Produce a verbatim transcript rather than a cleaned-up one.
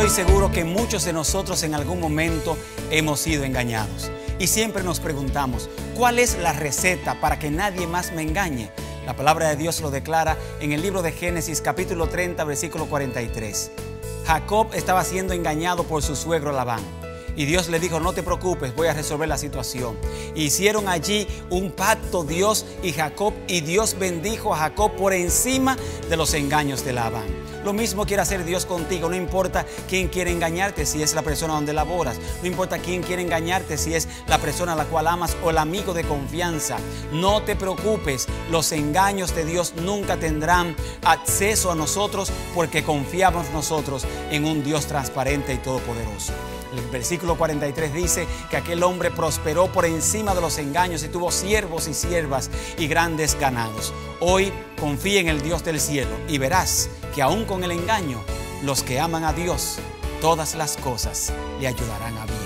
estoy seguro que muchos de nosotros en algún momento hemos sido engañados. Y siempre nos preguntamos, ¿cuál es la receta para que nadie más me engañe? La palabra de Dios lo declara en el libro de Génesis capítulo treinta, versículo cuarenta y tres. Jacob estaba siendo engañado por su suegro Labán. Y Dios le dijo, no te preocupes, voy a resolver la situación. Hicieron allí un pacto Dios y Jacob, y Dios bendijo a Jacob por encima de los engaños de Labán. Lo mismo quiere hacer Dios contigo. No importa quién quiere engañarte, si es la persona donde laboras. No importa quién quiere engañarte, si es la persona a la cual amas o el amigo de confianza. No te preocupes, los engaños de Dios nunca tendrán acceso a nosotros, porque confiamos nosotros en un Dios transparente y todopoderoso. El versículo cuarenta y tres dice que aquel hombre prosperó por encima de los engaños y tuvo siervos y siervas y grandes ganados. Hoy confía en el Dios del cielo y verás que aún con el engaño, los que aman a Dios, todas las cosas le ayudarán a bien.